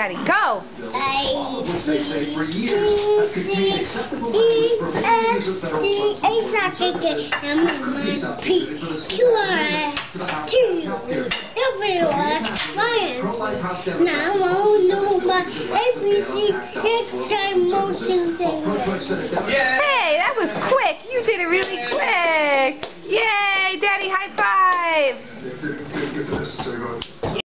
Daddy. Go. Now I won't know my ABC next time motion thing.